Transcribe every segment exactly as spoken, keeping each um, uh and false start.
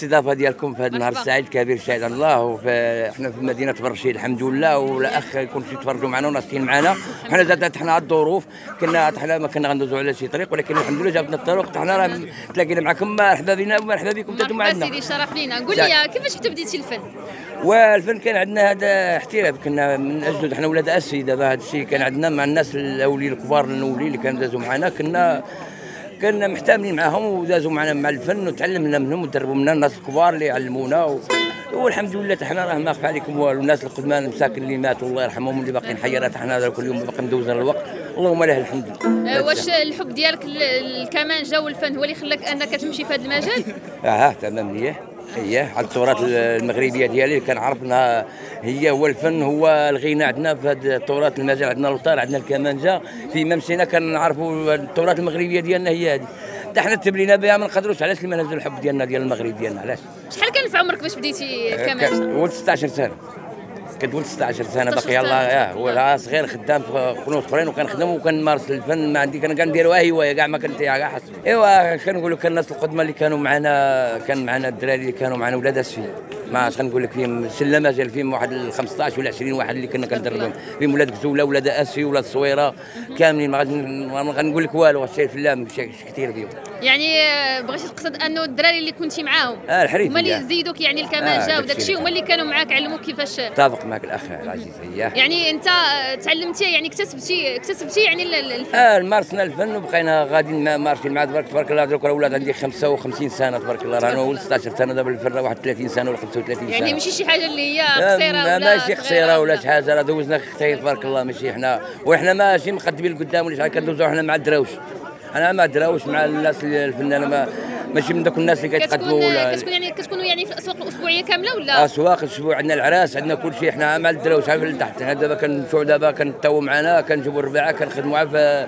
الاستضافه ديالكم في هذا النهار السعيد كبير شاهد الله. وحنا في مدينه برشيد الحمد لله، ولا اخ يكون يتفرجوا معنا وناسين معنا. حنا زادت حنا الظروف كنا حنا ما كنا غندوزوا على شي طريق، ولكن الحمد لله جابتنا الطرق. حنا راه تلاقينا معكم، مرحبا بنا ومرحبا بكم تدوا معنا. مرحبا سيدي، شرف لينا. قول لي كيفاش حتى بديتي الفن؟ والفن كان عندنا هذا احتراف، كنا من اجل حنا ولاد اسي. دابا هذا الشيء كان عندنا مع الناس الاولي الكبار الاولي اللي كانوا دازوا معنا، كنا كنا محتامين معاهم ودازوا معنا مع الفن وتعلمنا منهم ودربوا منا الناس الكبار اللي علمونا و... والحمد لله حنا راه ما خفى عليكم والو. الناس القدامى المساكن اللي ماتوا الله يرحمهم اللي باقيين حيات حنا كل يوم باقي ندوزنا الوقت، اللهم له الحمد. أه واش الحب ديالك للكمانجه والفن هو اللي خلاك انك تمشي في هذا المجال؟ اه تمام مليح. هي على التراث المغربيه ديالي كان عرفنا هي هو الفن هو الغناء. عندنا في هذا التراث المجال عندنا الوتار عندنا الكمانجه، في ممشينا كنعرفوا التراث المغربيه ديالنا هي هذه. حتى حنا تبلينا بها ما نقدروش، علاش ما نهزوا الحب ديالنا ديال المغرب ديالنا. علاش؟ شحال كان في عمرك باش بديتي الكمانجه؟ ولد ستة عشر سنه، كنت ولد ستة عشر سنه باقي يلاه ولا صغير خدام في قنوت اخرين وكنخدم وكنمارس الفن. ما عندي كان كنديروا هوايه كاع ما كنت كاع حسب. ايوا كنقول لك الناس القدمى اللي كانوا معنا، كان معنا الدراري اللي كانوا معنا ولاد اسفي، ما عرفتش نقول لك فيهم سله مازال فيهم واحد خمسطاش ولا عشرين واحد اللي كنا كندربهم، فيهم ولاد كزوله ولاد اسفي ولاد الصويره كاملين. ما غنقول لك والو، الشيء الفلام كثير فيهم. يعني بغيتي تقصد انه الدراري اللي كنتي معاهم اه الحريف هما اللي زيدوك يعني الكمانجه آه وداك الشيء، هما اللي كانوا معاك علموك كيفاش. اتفق معك الاخ العزيز. هي يعني انت تعلمتي يعني اكتسبتي اكتسبتي يعني الفن. اه مارسنا الفن وبقينا غاديين مارشين مع تبارك تبارك الله. درك الاولاد عندي خمسة وخمسين سنه تبارك الله، انا ولد ستة عشر سنه دابا الفن واحد ثلاثين سنه ولا خمسة وثلاثين سنه. يعني ماشي شي حاجه اللي هي قصيره ولا ماشي قصيره ولا شي حاجه، راه دوزنا خطير تبارك الله. ماشي حنا وحنا ماشي مقدمين لقدام ولا شي حاجه، كندوزو حنا مع الدراوش. انا ما دراوش مع الناس الفنانه، ما ماشي من دوك الناس اللي كيتقدموا ولا كتكون يعني كتكونوا يعني في الاسواق الاسبوعيه كامله ولا اسواق الاسبوع؟ عندنا العراس عندنا كل شيء، حنا مع الدراوش عارف لتحت. حنا دابا كنمشيو دابا كنتاو معنا كنجيبوا الرباعه كنخدموا في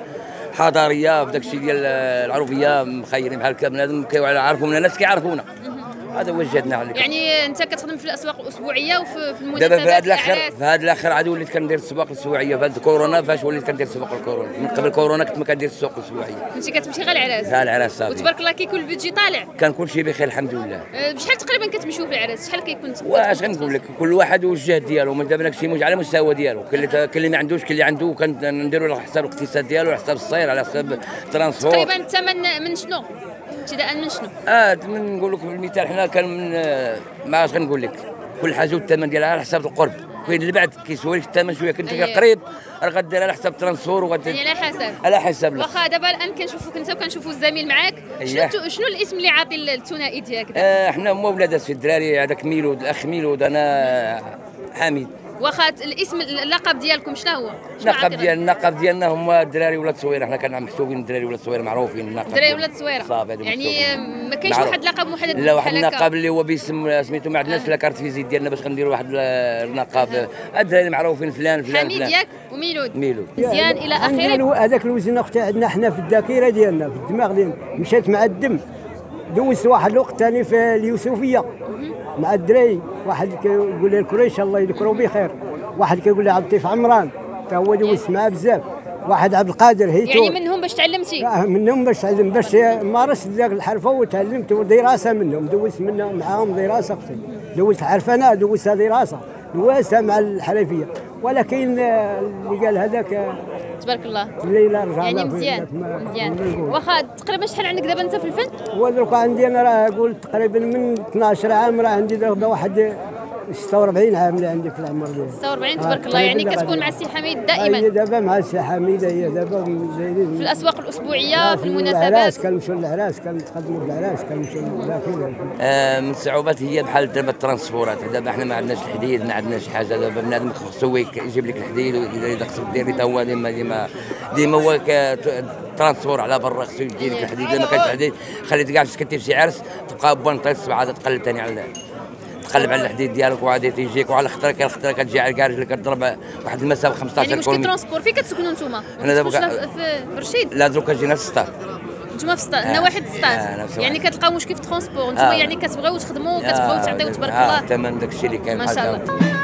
حضاريه في داك الشيء ديال العروبيه مخيرين بحال هكا. بنادم كيعرفوا من الناس كيعرفونا، هذا وجدنا عليك. يعني انت كتخدم في الاسواق الاسبوعيه وفي في المناسبات دابا في هذا الاخر في هذا الاخر عاد وليت كندير السواق الاسبوعيه. في هذا كورونا فاش وليت كندير السواق الكورونا. من قبل كورونا كنت ما كندير السواق الاسبوعيه، كنتي كتمشي غير العراس. غير العراس صافي. وتبارك الله كيكون البيدجي طالع، كان كل شيء بخير الحمد لله. أه بشحال تقريبا كتمشيو في العراس؟ شحال كيكون؟ واش غنقول لك، كل واحد والجهد ديالو. من دابا داكشي مش على مستوى ديالو، كل اللي اللي ما عندوش كل اللي عنده كنديروا على حساب الاقتصاد ديالو، على حساب الصير، على حساب الترانسبور. تقريبا الثمن من شنو؟ ابتداء من شنو؟ اه من نقول لك بالمثال حنا كان من ما عرفتش غنقول لك، كل حاجه والثمن ديالها على حساب القرب. كاين اللي بعد كيسوى لك الثمن شويه كنت أيه. قريب راه غدير على حساب الترانسبور وغد يعني على حساب على حساب. واخا دابا الان كنشوفوك انت وكنشوفوا الزميل معاك. أيه. شنو شنو الاسم اللي عاطي الثنائي ديالك؟ آه حنا هما ولاد السي الدراري، هذاك ميلود الاخ ميلود انا حميد. واخا الاسم اللقب ديالكم شنو هو؟ اللقب ديال اللقب ديالنا هما الدراري ولاد صويره. حنا كنا محسوبين الدراري ولاد صويره معروفين. اللقب الدراري ولاد صويره صافي يعني ما كاينش واحد لقب محدد؟ لا واحد اللقب اللي هو باسم سميتو ما عندناش لا كارت فيزيت ديالنا باش غنديروا واحد اللقب. الدراري معروفين فلان فلان حميد ياك وميلود ميلود مزيان الى اخره. هذاك الوزن اختي عندنا حنا في الذاكره ديالنا في الدماغ ديالنا، مشات مع الدم. دوزت واحد الوقت ثاني في اليوسفيه مع الدراري، واحد كيقول لي الكريش الله يذكره بخير، واحد كيقول لي عبد اللطيف عمران تا هو دوزت معاه بزاف، واحد عبد القادر هيتو. يعني منهم باش تعلمتي؟ آه منهم باش تعلم باش مارست ذاك الحرفه وتعلمت دراسه منهم. دوزت منهم معاهم دراسه اختي، دوزت حرفنه دوزتها دراسه دوزتها مع الحرفيه. ولكن اللي قال هذاك تبارك الله الليله رجع يعني مزيان مزيان. واخا تقريبا شحال عندك دابا انت في الفن؟ ودروك عندي انا راه قلت تقريبا من اثناش عام، راه عندي دابا واحد ستة وأربعين عام اللي عندي في العمر ديالي. ستة وأربعين تبارك الله. يعني كتكون مع السي حميد دائما؟ هي دابا مع السي حميد، هي دابا جايين في الاسواق الاسبوعيه في المناسبات. العراس كنمشيو للعراس كنتقدموا للعراس كنمشيو للذاكره. آه من الصعوبات هي بحال دابا الترانسبورات. دابا حنا ما عندناش الحديد ما عندناش حاجه. دابا بنادم خصو يجيب لك الحديد واذا خصك ديري تا هو ديما ديما ديما هو ترانسبور على برا خصو يجي لك الحديد. الا ما كانش الحديد خليت كاع كدير شي عرس تبقى بونطيس الصباح عاد تقلب ثاني على تقلب على الحديد ديالك وعادي تيجيك وعلى خطرك على خطرك كتجي على كاع رجلك كتضرب واحد المسافه خمسطاش يعني مشكل ترونسبور. فين كتسكنوا نتوما؟ انا دابا في برشيد؟ لا دروك جينا في السطاد. نتوما في السطاد؟ نواحي السطاد يعني كتلقاو مشكل في الترونسبور نتوما؟ يعني كتبغيو تخدموا كتبغيو تعطيو تبارك الله تمام داكشي اللي كاين ما شاء الله.